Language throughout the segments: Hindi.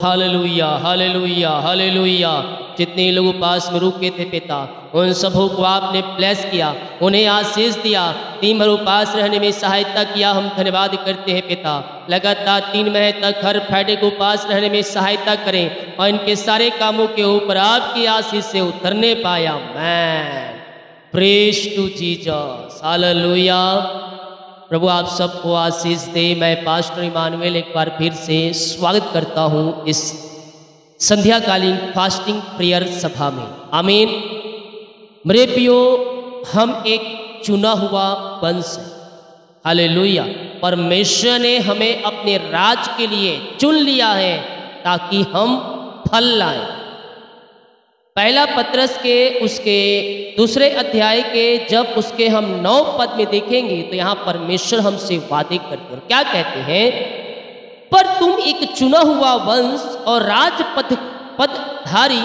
Hallelujah hallelujah hallelujah. जितने लोग उपास में रुके थे पिता, उन सबों को आपने ब्लेस किया, उन्हें आशीष दिया, दिन भर उपास रहने में सहायता किया। हम धन्यवाद करते हैं पिता। लगातार 3 महीने तक हर फ्राइडे को उपास रहने में सहायता करें और इनके सारे कामों के ऊपर आपकी आशीष से उतरने पाया। मैं प्रेज टू जीसस हालेलुया। प्रभु आप सबको आशीष दे। मैं पास्टर इमानुएल एक बार फिर से स्वागत करता हूँ इस संध्याकालीन फास्टिंग प्रेयर सभा में। आमीन। मेरे प्रियो, हम एक चुना हुआ वंश है। हालेलुया। परमेश्वर ने हमें अपने राज के लिए चुन लिया है ताकि हम फल लाएं। पहला पत्रस के उसके दूसरे अध्याय के जब उसके हम 9 पद में देखेंगे तो यहाँ परमेश्वर हमसे वादे करते हैं। क्या कहते हैं? पर तुम एक चुना हुआ वंश और पदधारी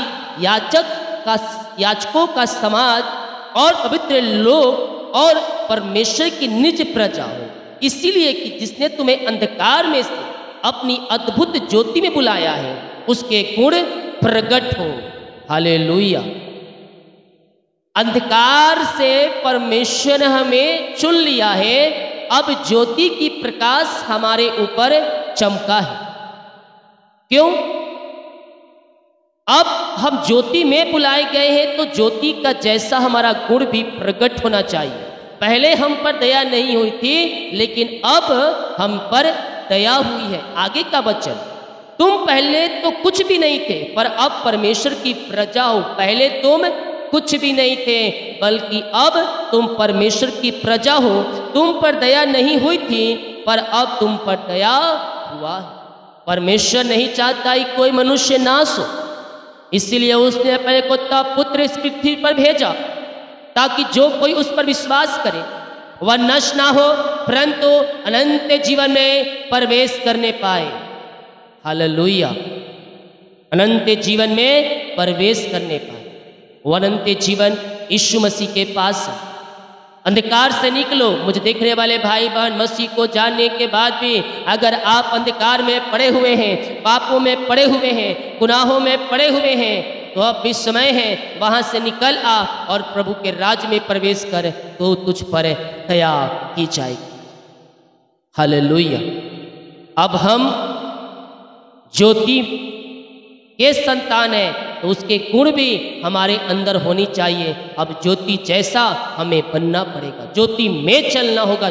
याचकों का समाज और पवित्र लोग और परमेश्वर की निज प्रजा हो, इसीलिए कि जिसने तुम्हें अंधकार में से अपनी अद्भुत ज्योति में बुलाया है उसके गुण प्रकट हो। हालेलुया। अंधकार से परमेश्वर ने हमें चुन लिया है। अब ज्योति की प्रकाश हमारे ऊपर चमका है। क्यों? अब हम ज्योति में बुलाए गए हैं तो ज्योति का जैसा हमारा गुण भी प्रकट होना चाहिए। पहले हम पर दया नहीं हुई थी, लेकिन अब हम पर दया हुई है। आगे का वचन, तुम पहले तो कुछ भी नहीं थे पर अब परमेश्वर की प्रजा हो। पहले तुम कुछ भी नहीं थे बल्कि अब तुम परमेश्वर की प्रजा हो। तुम पर दया नहीं हुई थी पर अब तुम पर दया हुआ है। परमेश्वर नहीं चाहता कि कोई मनुष्य नाश हो, इसीलिए उसने अपने पुत्र पुत्र इस पृथ्वी पर भेजा ताकि जो कोई उस पर विश्वास करे वह नष्ट ना हो परंतु अनंत जीवन में प्रवेश करने पाए। हालेलुया। अनंत जीवन में प्रवेश करने पाए। वो अनंत जीवन यीशु मसीह के पास है। अंधकार से निकलो। मुझे देखने वाले भाई बहन, मसीह को जानने के बाद भी अगर आप अंधकार में पड़े हुए हैं, पापों में पड़े हुए हैं, गुनाहों में पड़े हुए हैं, तो अब भी समय है वहां से निकल आ और प्रभु के राज में प्रवेश कर, तो तुझ पर दया की जाएगी। हालेलुया। अब हम ज्योति के संतान है तो उसके गुण भी हमारे अंदर होनी चाहिए। अब ज्योति जैसा हमें बनना पड़ेगा, ज्योति में चलना होगा।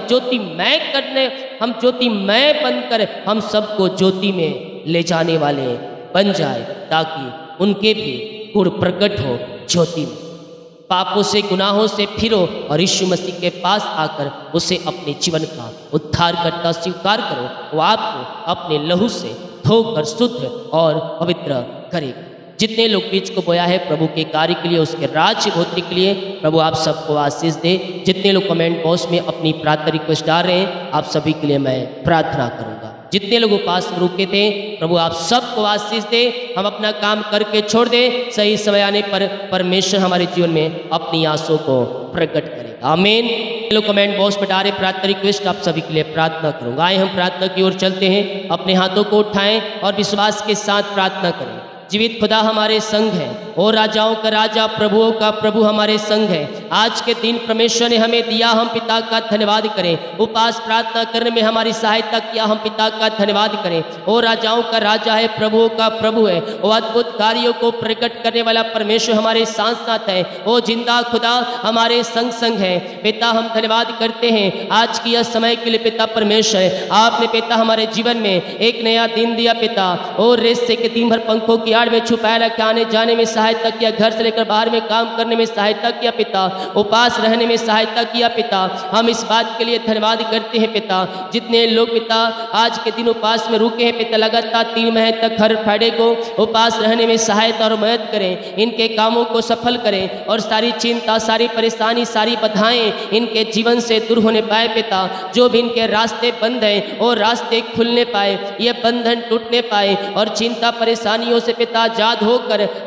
हम ज्योतिमय बनकर हम सबको ज्योति में ले जाने वाले बन जाए ताकि उनके भी गुण प्रकट हो ज्योति में। पापों से गुनाहों से फिरो और यीशु मसीह के पास आकर उसे अपने जीवन का उद्धारकर्ता स्वीकार करो। वो आपको अपने लहू से धोकर शुद्ध और पवित्र करेगा। जितने लोग बीज को बोया है प्रभु के कार्य के लिए, उसके राज्य भोतरी के लिए, प्रभु आप सबको आशीष दे। जितने लोग कमेंट बॉक्स में अपनी प्रार्थना रिक्वेस्ट डाल रहे हैं, आप सभी के लिए मैं प्रार्थना करूंगा। जितने लोग उपास में रुके थे, प्रभु आप सबको आशीष दे। हम अपना काम करके छोड़ दे, सही समय आने पर परमेश्वर हमारे जीवन में अपनी आंसू को प्रकट करेगा। आमीन। लोग कमेंट बॉक्स में डाले प्रार्थना रिक्वेस्ट, आप सभी के लिए प्रार्थना करूंगा। आए हम प्रार्थना की ओर चलते हैं। अपने हाथों को उठाएं और विश्वास के साथ प्रार्थना करें। जीवित खुदा हमारे संग है और राजाओं का राजा प्रभुओं का प्रभु हमारे संग है। आज के दिन परमेश्वर ने हमें दिया, हम पिता का धन्यवाद करें। उपास प्रार्थना करने में हमारी सहायता किया, हम पिता का धन्यवाद करें। और राजाओं का राजा है, प्रभुओं का प्रभु है। वो अद्भुत कार्यों को प्रकट करने वाला परमेश्वर हमारे साथ साथ है। वो जिंदा खुदा हमारे संग संग है। पिता हम धन्यवाद करते हैं आज की यह समय के लिए। पिता परमेश्वर आपने पिता हमारे जीवन में एक नया दिन दिया पिता। और रेस्ते के दिन भर पंखों की आड़ में छुपाया रखा, आने जाने में सहायता किया, घर से लेकर बाहर में काम करने में सहायता किया पिता, उपास रहने में सहायता किया पिता। हम इस बात के लिए धन्यवाद करते हैं पिता। जितने लोग पिता आज के दिन उपास में रुके हैं पिता, लगातार 3 महीने तक हर फ्राइडे को उपास रहने में सहायता और मदद करें। इनके कामों को सफल करें और सारी चिंता, सारी परेशानी, सारी बाधाएं इनके जीवन से दूर होने पाए पिता। जो भी इनके रास्ते बंद हैं और रास्ते खुलने पाए, ये बंधन टूटने पाए और चिंता परेशानियों से पिता आजाद होकर आपकी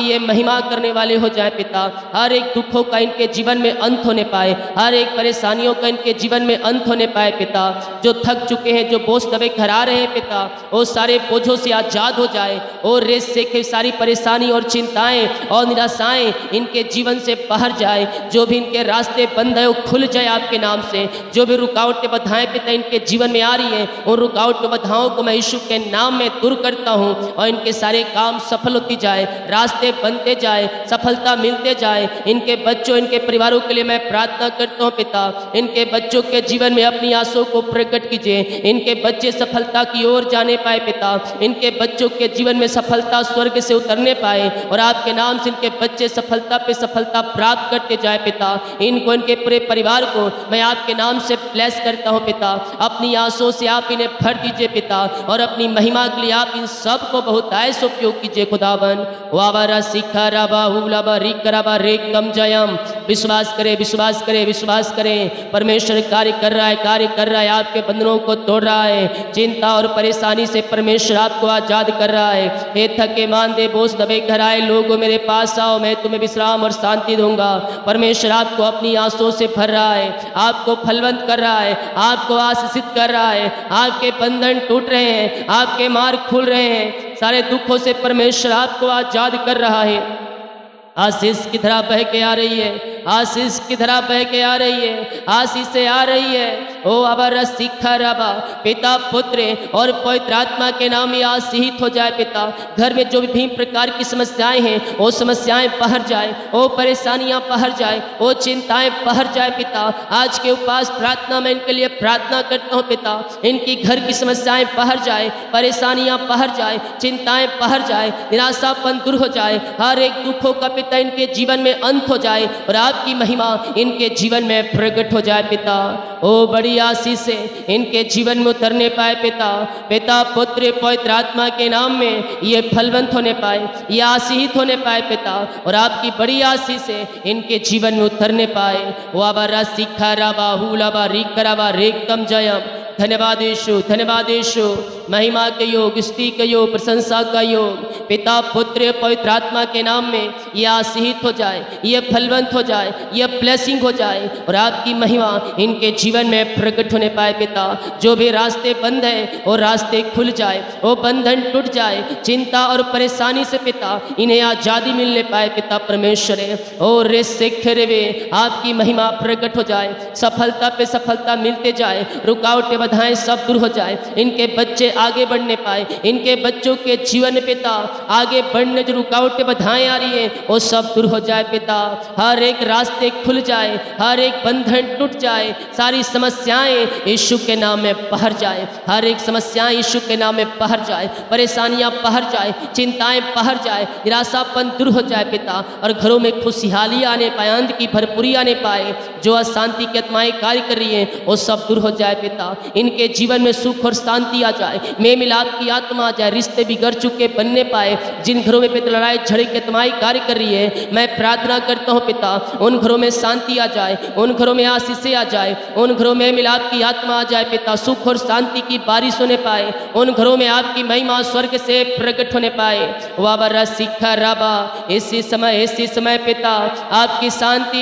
ये महिमा करने वाले हो जाए पिता। हर एक दुखों का इनके जीवन में अंत होने पाए, हर एक परेशानियों का इनके जीवन में अंत होने पाए पिता। जो थक चुके हैं, जो बोझ दबे घरा रहे हैं पिता, वो सारे बोझों से आजाद हो जाए और रेस से के सारी परेशानी और चिंताएं और निराशाएं इनके जीवन से बाहर जाए। जो भी इनके रास्ते बंद है वो खुल जाए आपके नाम से। जो भी रुकावटें बाधाएं पिता इनके जीवन में आ रही है, उन रुकावट बाधाओं को मैं यीशु के नाम में दूर करता हूं और इनके सारे काम सफल होती जाए, रास्ते बनते जाए, सफलता मिलते जाए। इनके बच्चों, इनके परिवारों के लिए मैं प्रार्थना करता हूं पिता, इनके बच्चों के जीवन में अपनी आशाओं को प्रकट कीजिए। इनके बच्चे सफलता की ओर जाने पाए पिता, इनके बच्चों के जीवन में सफलता स्वर्ग से उतरने पाए और आपके नाम से इनके बच्चे सफलता पे सफलता प्राप्त करते जाए पिता। इनको, इनके पूरे परिवार को मैं आपके नाम से ब्लेस करता हूं पिता। अपनी आंसुओं से आप इन्हें भर दीजिए पिता और अपनी महिमा के लिए आप इन सब को बहुत ऐसे उपयोग कीजिए खुदावन। वावरा सिखा रबा हुलाबा रिकराबा रेकम जयम। विश्वास करें, विश्वास करें, विश्वास करें। परमेश्वर कार्य कर रहा है, कार्य कर रहा है, आपके बंधनों को तोड़ रहा है। चिंता और परेशानी से परमेश्वर आपको आजाद कर रहा है। हे थके मांदे बोझ दबे घराए लोगों, मेरे पास आओ, मैं तुम्हें विश्राम और शांति दूंगा। परमेश्वर आपको अपनी आंसुओं से भर रहा है, आपको फलवंत कर रहा है, आपको आशीषित कर रहा है। आपके बंधन टूट रहे हैं, आपके मार्ग खुल रहे हैं, सारे दुखों से परमेश्वर आपको आजाद कर रहा है। आशीष की धारा बह के आ रही है, आशीष की धारा बह के आ रही है, आशीष से आ रही है। ओ अबर सिखा रबा, पिता पुत्र और पवित्र आत्मा के नाम में आशीषित हो जाए पिता। घर में जो विभिन्न प्रकार की समस्याएं हैं वो समस्याएं बाहर जाए, वो परेशानियां बाहर जाए, वो चिंताएं बाहर जाए पिता। आज के उपवास प्रार्थना में इनके लिए प्रार्थना करता हूँ पिता, इनकी घर की समस्याएं बाहर जाए, परेशानियां बाहर जाए, चिंताएं बाहर जाए, निराशापन दूर हो जाए, हर एक दुखों का पिता इनके जीवन में अंत हो जाए और आपकी महिमा इनके जीवन में प्रकट हो जाए पिता। ओ बड़ी आशीष से इनके जीवन में उतरने पाए पिता। पिता पुत्र पवित्र आत्मा के नाम में ये फलवंत होने पाए, ये आशीषित होने पाए पिता और आपकी बड़ी आशीष से इनके जीवन में उतरने पाए। वाबरा सिखा राबा हुलाबा रिकराबा रेकम जयम। धन्यवाद यीशु, धन्यवाद यीशु। महिमा के योग, स्तुति के योग, प्रशंसा का योग पिता पुत्र पवित्र आत्मा के नाम में ये आशीषित हो जाए, ये फलवंत हो जाए, ये ब्लेसिंग हो जाए और आपकी महिमा इनके जीवन में प्रकट होने पाए पिता। जो भी रास्ते बंद हैं वो रास्ते खुल जाए, वो बंधन टूट जाए, चिंता और परेशानी से पिता इन्हें आज़ादी मिलने पाए पिता परमेश्वर। और रे वे आपकी महिमा प्रकट हो जाए, सफलता पे सफलता मिलते जाए, रुकावटें बाधाएं सब दूर हो जाए, इनके बच्चे आगे बढ़ने पाए, इनके बच्चों के जीवन पिता आगे बढ़ने जो रुकावटें बाधाएं आ रही है वो सब दूर हो जाए पिता। हर एक रास्ते खुल जाए, हर एक बंधन टूट जाए, सारी समस्याएं यीशु के नाम में बाहर जाए, हर एक समस्याएं यीशु के नाम में बाहर जाए, परेशानियां बाहर जाए, चिंताएं बाहर जाए, निराशापन दूर हो जाए पिता और घरों में खुशहाली आने पाए, आनंद की भरपूरी आने पाए। जो अशांति की आत्माएं कार्य कर रही हैं वो सब दूर हो जाए पिता। इनके जीवन में सुख और शांति आ जाए, मेल मिलाप की आत्मा आ जाए, रिश्ते बिगड़ चुके बनने पाए। जिन घरों में पिता लड़ाई झड़े की आत्माएं कार्य कर रही है, मैं प्रार्थना करता हूँ पिता उन घरों में शांति आ जाए, उन घरों में आशीषें आ जाए, उन घरों में मिलाप की आत्मा आ जाए पिता। सुख और शांति की बारिश होने पाए, उन घरों में आपकी महिमा स्वर्ग से प्रकट होने पाए। वाबरा सिखा राबा इसी समय पिता आपकी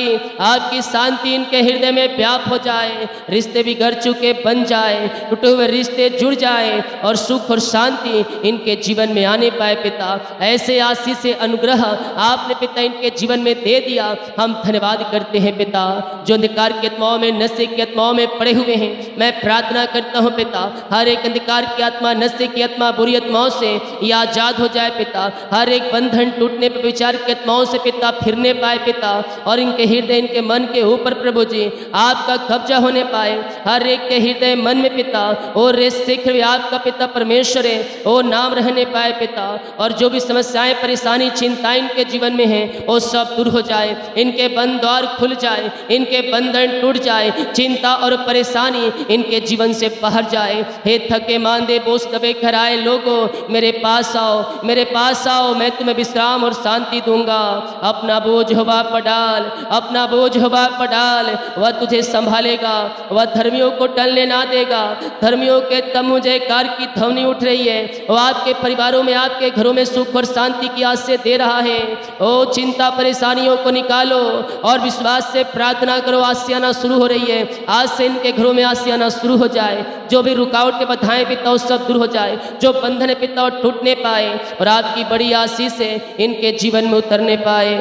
शांति इनके हृदय में व्याप हो जाए, रिश्ते बिगड़ चुके बन जाए, टूटे हुए रिश्ते जुड़ जाए और सुख और शांति इनके जीवन में आने पाए पिता। ऐसे आशीष से अनुग्रह आपने पिता इनके जीवन में दे दिया, हम धन्यवाद करते हैं पिता। जो अंधकार की आत्माओं में, नशे की आत्माओं में पड़े हुए हैं, मैं प्रार्थना करता हूँ पिता हर एक अंधकार की आत्मा, नशे की आत्मा, बुरी आत्माओं से ये आजाद हो जाए पिता। हर एक बंधन टूटने पर विचार की आत्माओं से पिता फिरने पाए पिता और इनके हृदय, इनके मन के ऊपर प्रभु जी आपका कब्जा होने पाए। हर एक के हृदय मन में पिता और आपका पिता परमेश्वर है वो नाम रहने पाए पिता। और जो भी समस्याएं, परेशानी, चिंताएं इनके जीवन में हैं वो सब दूर हो जाए, इनके बंद द्वार खुल जाए, इनके बंधन टूट जाए, चिंता और परेशानी इनके जीवन से बाहर जाए। हे थके मांदे बोझ दबे घराए लोगों, मेरे पास आओ, मेरे पास आओ, मैं तुम्हें विश्राम और शांति दूंगा। अपना बोझ हवा पर डाल, अपना बोझ हवा पर डाल, वह तुझे संभालेगा, वह धर्मियों को टलने ना देगा। धर्मियों के तम्बू जयकार की ध्वनि उठ रही है। वो आपके परिवारों में, आपके घरों में सुख और शांति की आशीष दे रहा है। ओ चिंता परेशानियों को निकालो और विश्वास से प्रार्थना करो। आशीष आना शुरू हो रही है। आज से इनके घरों में आशीष आना शुरू हो जाए। जो भी रुकावट के बाधाएं पिता वो सब दूर हो जाए। जो बंधन पिता वो टूटने पाए और आपकी बड़ी आशीष से इनके जीवन में उतरने पाए।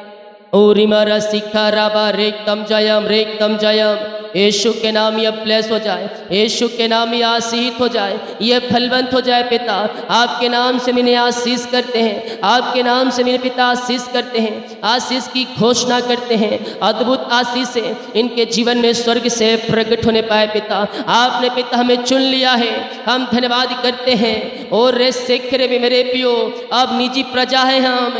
ओरिमरा सिखा राबा रेकतम जयम। यीशु के नाम ये ब्लेस हो जाए। यीशु के नाम ये आशीष हो जाए। ये फलवंत हो जाए पिता। आपके नाम से मैंने आशीष करते हैं। आपके नाम से मेरे पिता आशीष करते हैं। आशीष की घोषणा करते हैं। अद्भुत आशीष से इनके जीवन में स्वर्ग से प्रकट होने पाए पिता। आपने पिता हमें चुन लिया है। हम धन्यवाद करते हैं। और रे शेखरे में मेरे पियो अब निजी प्रजा है। हम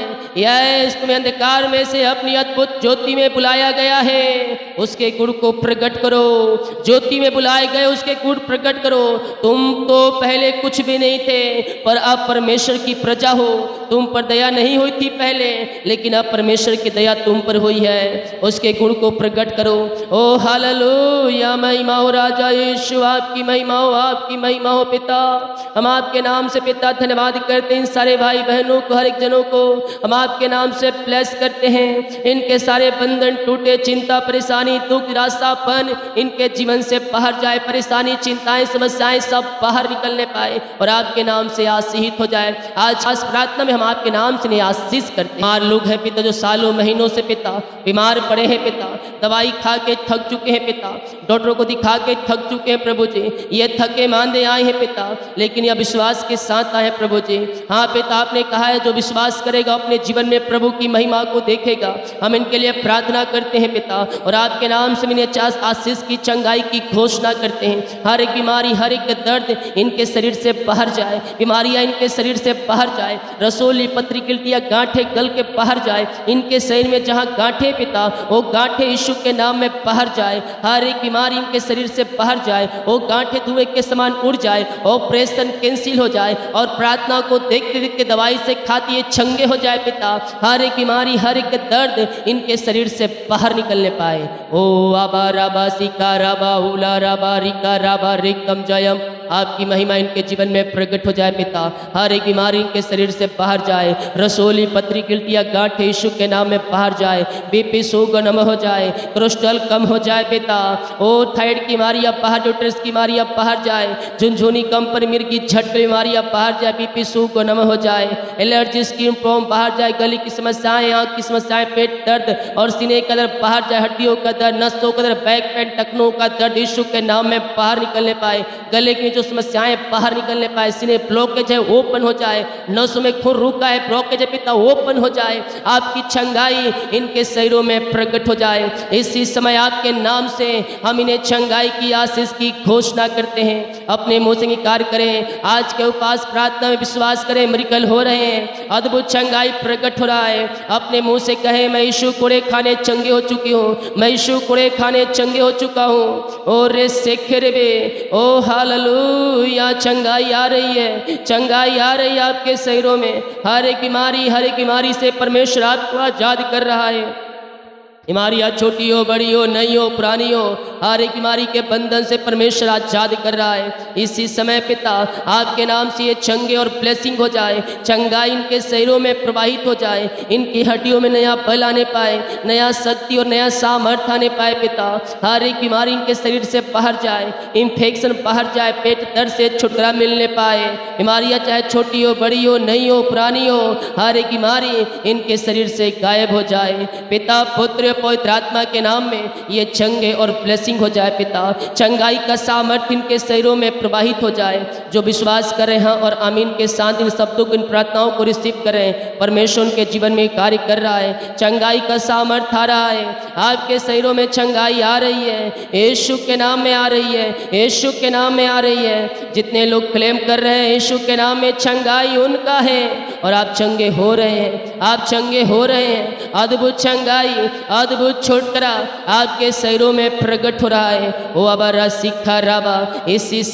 यस तुम्हें अंधकार में से अपनी अद्भुत ज्योति में बुलाया गया है। उसके गुण को प्रकट करो। ज्योति में बुलाए गए उसके गुण प्रकट करो। तुम तो पहले कुछ भी नहीं थे पर अब परमेश्वर की प्रजा हो। तुम पर दया नहीं हुई थी पहले, लेकिन अब परमेश्वर की दया तुम पर हुई है। उसके गुण को प्रकट करो। ओ हालेलुया, महिमा हो राजा यीशु, आपकी महिमा हो, आपकी महिमा हो पिता। हम आपके नाम से पिता धन्यवाद करते हैं। इन सारे भाई बहनों को, हर एक जनों को हम आपके नाम से ब्लेस करते हैं। इनके सारे बंधन टूटे, चिंता परेशानी दुख निराशापन इनके जीवन से बाहर जाए। परेशानी चिंताएं समस्याएं सब बाहर निकलने पाए और आपके नाम से आशीषित हो जाए। आज प्रार्थना में हम आपके नाम से आशीष करते हैं। बीमार लोग हैं पिता, जो सालों महीनों से पिता बीमार पड़े हैं पिता, दवाई खा के थक चुके हैं पिता, डॉक्टरों को दिखा के थक चुके हैं प्रभु जी। ये थके मांदे आए हैं पिता, लेकिन यह विश्वास के साथ आए हैं प्रभु जी। हाँ पिता, आपने कहा है जो विश्वास करेगा अपने जीवन में प्रभु की महिमा को देखेगा। हम इनके लिए प्रार्थना करते हैं पिता और आपके नाम से मैंने आशीष की चंगाई की घोषणा करते हैं। हर एक बीमारी, हर एक दर्द इनके शरीर से बाहर जाए। बीमारियां इनके शरीर से बाहर जाए। रसोली पत्री गिल्टियां गांठें गल के बाहर जाए। इनके शरीर में जहां गांठें पिता, वो गांठें यीशु के नाम में बाहर जाए। हर एक बीमारी इनके शरीर से बाहर जाए। वो गांठें धुएं के समान उड़ जाए। ऑपरेशन कैंसिल हो जाए और प्रार्थना को देखते देखते दवाई से खाती ये चंगे हो जाए पिता। हर एक बीमारी, हर एक दर्द इनके शरीर से बाहर निकलने पाए। ओ आबा राबा सिका राबा उला राबा रिका राबा रिकम जयम, आपकी महिमा इनके जीवन में प्रकट हो जाए पिता। हर एक बीमारी इनके शरीर से बाहर जाए। रसोली पत्री गिल्टियां गांठें यीशु के नाम में बाहर जाए। बीपी सुगनम हो जाए। कोलेस्ट्रॉल कम हो जाए पिता। ओ थायराइड की बीमारियां बाहर, यूट्रस की बीमारियां बाहर जाए। झुनझुनी कंपन मिर्गी झटके बीमारियां बाहर जाए। बीपी सुगनम हो जाए। एलर्जी स्किन प्रॉब्लम बाहर जाए। गले की समस्याएं, आँख की समस्याएं, पेट दर्द और सीने का दर्द बाहर जाए। हड्डियों का दर्द, नसों का दर्द, बैक पेन, टखनों का दर्द यीशु के नाम में बाहर निकलने पाए। गले की समस्याएं बाहर निकलने पाए। सीने ब्लॉकेज है ओपन हो जाए। नसों में खून रुका है, ब्लॉकेज है पिता, ओपन हो जाए। आपकी चंगाई इनके शरीरों में प्रकट हो जाए। इसी समय आपके नाम से हम इन्हें चंगाई की आशीष की घोषणा करते हैं। अपने मुंह से इंकार करें। आज के उपास प्रार्थना में विश्वास करें, मिरेकल हो रहे हैं, अद्भुत चंगाई प्रकट हो रहा है। अपने मुंह से कहें, मैं यीशु कोड़े खाने चंगे हो चुकी हूँ, मैं यीशु कोड़े खाने चंगे हो चुका हूँ। ओ रे शेखरे बे, ओ हालेलुया, चंगाई आ रही है, चंगाई आ रही है आपके शरीरों में। हर एक बीमारी से परमेश्वर आपको आजाद कर रहा है। बीमारियाँ छोटी हो, बड़ी हो, नई हो, पुरानी हो, हर एक बीमारी के बंधन से परमेश्वर आजाद कर रहा है। इसी समय पिता आपके नाम से ये चंगे और ब्लेसिंग हो जाए। चंगाई इनके शरीरों में प्रवाहित हो जाए। इनकी हड्डियों में नया बल आने पाए, नया शक्ति और नया सामर्थ्य आने पाए पिता। हर एक बीमारी इनके शरीर से बाहर जाए। इन्फेक्शन बाहर जाए। पेट दर्द से छुटकारा मिलने पाए। बीमारियाँ चाहे छोटी हो, बड़ी हो, नई हो, पुरानी हो, हर एक बीमारी इनके शरीर से गायब हो जाए। पिता, पुत्र, पवित्र आत्मा के नाम में ये चंगे और ब्लेसिंग हो जाए पिता। चंगाई का सामर्थ्य इनके शरीरों में प्रवाहित हो जाए। जो विश्वास करें हाँ और आमीन के साथ इन शब्दों को, इन प्रार्थनाओं को रिसीव करें। परमेश्वर उनके जीवन में कार्य कर रहा है। चंगाई का सामर्थ्य आ रहा है। आपके शरीरों में चंगाई आ रही है। यीशु के नाम में आ रही है। यीशु के नाम में आ रही है। जितने लोग क्लेम कर रहे हैं यीशु के नाम में, चंगाई उनका है और आप चंगे हो रहे हैं। आप चंगे हो रहे हैं। अद्भुत चंगाई, अद्भुत छुटकारा आपके शरीरों में प्रकट हो रहा है। वो अबारा सिखा राबा, इसी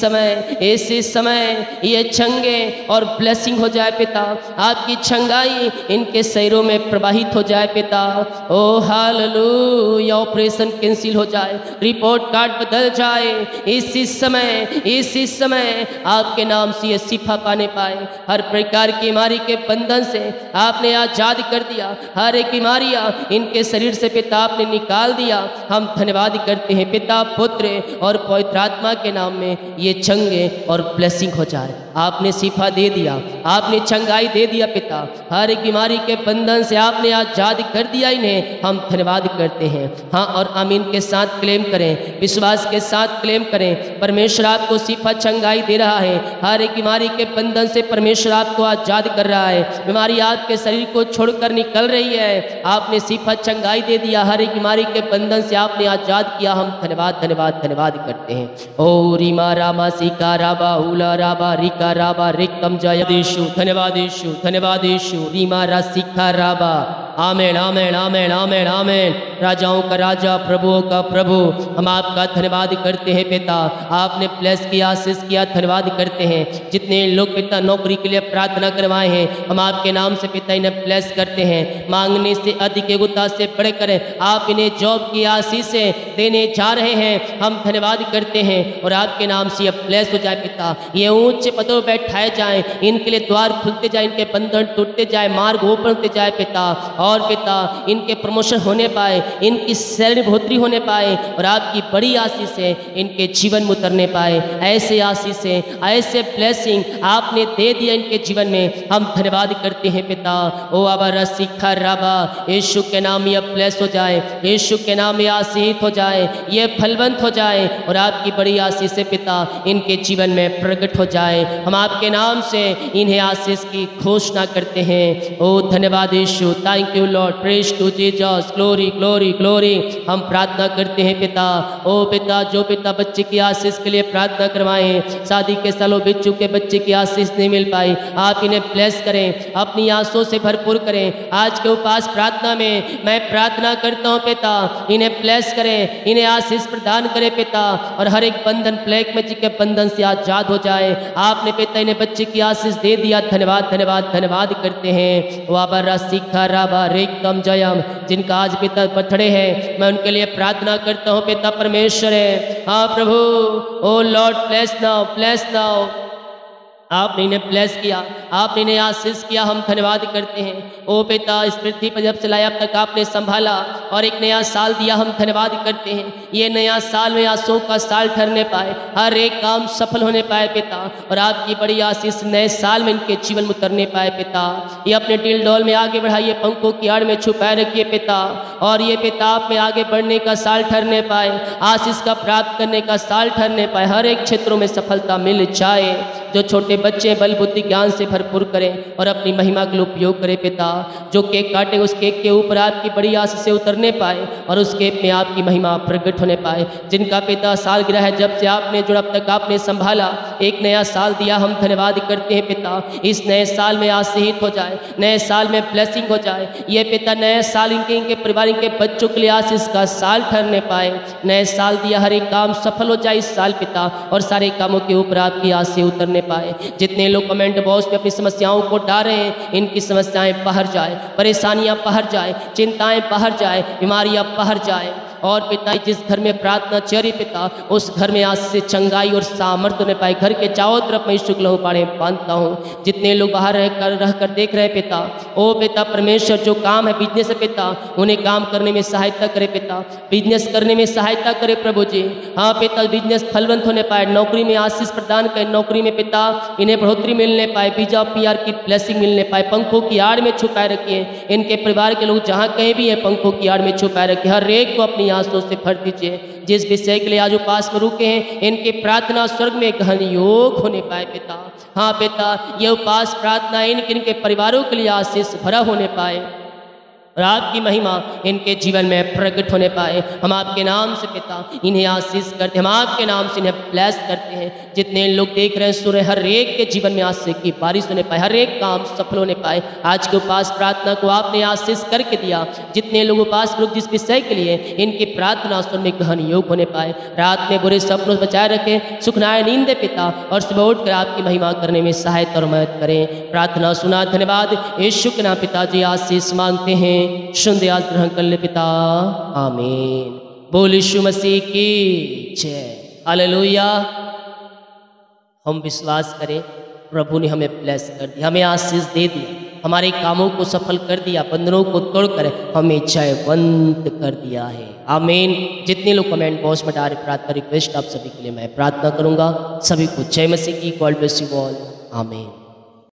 समय ये चंगे और ब्लेसिंग हो जाए पिता। आपकी चंगाई इनके शरीरों में प्रवाहित हो जाए पिता। Oh hallelujah. यह ऑपरेशन कैंसिल हो जाए, रिपोर्ट कार्ड बदल जाए। इसी समय आपके नाम से ये शिफा पाने पाए। हर प्रकार की बीमारी के बंधन से आपने आजाद कर दिया। हर एक बीमारियां इनके शरीर से पिता आपने निकाल दिया। हम धन्यवाद करते हैं पिता, पुत्र और पवित्र आत्मा के नाम में ये चंगे और ब्लेसिंग हो जाए। आपने शिफा दे दिया, आपने चंगाई दे दिया पिता। हर एक बीमारी के बंधन से आपने आजाद कर दिया इन्हें। हम धन्यवाद करते हैं। हाँ, और आमीन के साथ क्लेम करें, विश्वास के साथ क्लेम करें। परमेश्वर आपको शिफा चंगाई दे रहा है। हर एक बीमारी के बंधन से परमेश्वर आपको आजाद कर रहा है। बीमारी आपके शरीर को छोड़कर निकल रही है। आपने शिफा चंगाई दे दिया। हर एक बीमारी के बंधन से आपने आजाद किया। हम धन्यवाद धन्यवाद धन्यवाद करते हैं। ओ रीमा रामा सिका राबा उला राबा रिका राबा रिकम जय देशु धन्यवादेशु धन्यवादेशु रीमा रा सिखा राबा। आमेन आमेन आमेन आमेन आमेन। राजाओं का राजा, प्रभुओं का प्रभु, हम आपका धन्यवाद करते हैं पिता। आपने ब्लेस किया, आशीष किया, धन्यवाद करते हैं। जितने लोग पिता नौकरी के लिए प्रार्थना करवाए हैं, हम आपके नाम से पिता इन्हें ब्लेस करते हैं। मांगने से अधिक योग्यता से बढ़कर आप इन्हें जॉब की आशीषें देने जा रहे हैं। हम धन्यवाद करते हैं और आपके नाम से ये ब्लेस हो जाए पिता। ये ऊंचे पदों पर बैठाए जाएं, इनके लिए द्वार खुलते जाए, इनके बंधन टूटते जाए, मार्ग ओपन होते जाए पिता। और पिता इनके प्रमोशन होने पाए, इनकी सैलरी बढ़ोतरी होने पाए और आपकी बड़ी आशीषें इनके जीवन में उतरने पाए। ऐसे आशीषें, ऐसे ब्लेसिंग आपने दे दिया इनके जीवन में। हम धन्यवाद करते हैं पिता। ओ आबा रसिखा राबा, यीशु के नाम ये ब्लेस हो जाए, यीशु के नाम ये आशीष हो जाए, ये फलवंत हो जाए और आपकी बड़ी आशीषें पिता इनके जीवन में प्रकट हो जाए। हम आपके नाम से इन्हें आशीष की घोषणा करते हैं। ओ धन्यवाद यीशु, thank you Lord, praise to Jesus, glory glory glory. हम प्रार्थना करते हैं पिता। ओ पिता, जो पिता बच्चे की आशीष के लिए प्रार्थना करवाएं, शादी के सालों बीत चुके बच्चे की आशीष नहीं मिल पाई, आप इन्हें ब्लेस करें, अपनी आंसुओं से भरपूर करें। आज के उपवास प्रार्थना में मैं प्रार्थना करता हूँ पिता, इन्हें ब्लेस करें, इन्हें आशीष प्रदान करें पिता। और हर एक बंधन, ब्लैक मैजिक के बंधन से आजाद हो जाए। आपने पिता इन्हें बच्चे की आशीष दे दिया। धन्यवाद धन्यवाद धन्यवाद करते हैं। वाबा रासिखा राबा रेकम जयम, जिनका आज पिता बर्थडे है, मैं उनके लिए प्रार्थना करता हूँ पिता परमेश्वर है। हाँ प्रभु, oh Lord bless now, bless now. आपने इन्हें ब्लेस किया, आपने इन्हें आशीष किया। हम धन्यवाद करते हैं। ओ पिता, इस पृथ्वी पर जब से लाया अब तक आपने संभाला और एक नया साल दिया। हम धन्यवाद करते हैं। ये नया साल में आंसुओं का साल ठहरने पाए, हर एक काम सफल होने पाए पिता। और आपकी बड़ी आशीष नए साल में इनके जीवन में उतरने पाए पिता। ये अपने दिल डोल में आगे बढ़ाइए, पंखों की आड़ में छुपाए रखिए पिता। और ये पिता आप में आगे बढ़ने का साल ठहरने पाए, आशीष का प्राप्त करने का साल ठहरने पाए। हर एक क्षेत्रों में सफलता मिल जाए। जो छोटे बच्चे बल बुद्धि ज्ञान से भरपूर करें और अपनी महिमा के लिए उपयोग करें पिता। जो केक काटे उस केक के ऊपर आपकी बड़ी आशीष से उतरने पाए और उस केक में आपकी महिमा प्रकट होने पाए। जिनका पिता साल गिरा है, जब से आपने जो अब तक आपने संभाला, एक नया साल दिया, हम धन्यवाद करते हैं पिता। इस नए साल में आशीष हो जाए, नए साल में ब्लेसिंग हो जाए। ये पिता नए साल इनके परिवार, इनके बच्चों के लिए आशीष का साल ठहरने पाए। नए साल दिया, हर एक काम सफल हो जाए इस साल पिता। और सारे कामों के ऊपर आपकी आशीष उतरने पाए। जितने लोग कमेंट बॉक्स में अपनी समस्याओं को डाल रहे हैं, इनकी समस्याएं बाहर जाए, परेशानियां बाहर जाए, चिंताएं बाहर जाए, बीमारियां बाहर जाए। और पिता, जिस घर में प्रार्थना चरी पिता, उस घर में आज से चंगाई और सामर्थ्य होने पाए। घर के चारों तरफ मैं शुक्ल हो पाड़े बांधता हूँ। जितने लोग बाहर रह कर देख रहे पिता, ओ पिता परमेश्वर, जो काम है बिजनेस है पिता, उन्हें काम करने में सहायता करे पिता, बिजनेस करने में सहायता करे प्रभु जी। हाँ पिता, बिजनेस फलवंत होने पाए, नौकरी में आशीष प्रदान करे, नौकरी में पिता इन्हें बढ़ोतरी मिलने पाए, वीजा PR की ब्लेसिंग मिलने पाए। पंखों की आड़ में छुपाए रखिए, इनके परिवार के लोग जहाँ कहीं भी है पंखों की आड़ में छुपाए रखिए। हर एक को अपनी आंसुओं से भर दीजिए। जिस विषय के लिए आज उपास में रुके हैं, इनकी प्रार्थना स्वर्ग में गहन योग होने पाए पिता। हाँ पिता, ये उपास प्रार्थना इनके परिवारों के लिए आशीष भरा होने पाए और आपकी महिमा इनके जीवन में प्रकट होने पाए। हम आपके नाम से पिता इन्हें आशीष करते हैं, हम आपके नाम से इन्हें ब्लेस करते हैं। जितने लोग देख रहे हैं सुन रहे, हर एक के जीवन में आशीष की बारिश होने पाए, हर एक काम सफल होने पाए। आज के उपास प्रार्थना को आपने आशीष करके दिया। जितने लोग उपास लोग जिस विषय के लिए इनकी प्रार्थना सुन में गहन योग होने पाए, रात में बुरे सपनों से बचाए रखे, सुखनाए नींद पिता, और सुबह उठकर आपकी महिमा करने में सहायता और मदद करें। प्रार्थना सुना, धन्यवाद। यीशु के नाम पिताजी आशीष मांगते हैं, सुन दे आज ग्रहण कर ले पिता, आमीन। बोल यीशु मसीह की जय, हालेलुया। हम विश्वास करें प्रभु ने हमें ब्लेस कर दिया, हमें आशीष दे दिया, हमारे कामों को सफल कर दिया, बंधनों को तोड़कर हमें जयवंत कर दिया है, आमीन। जितने लोग कमेंट बॉक्स में डाल प्रार्थना रिक्वेस्ट आप सभी के लिए मैं प्रार्थना करूंगा। सभी को जय मसीह की, गॉड ब्लेस यू ऑल, आमीन।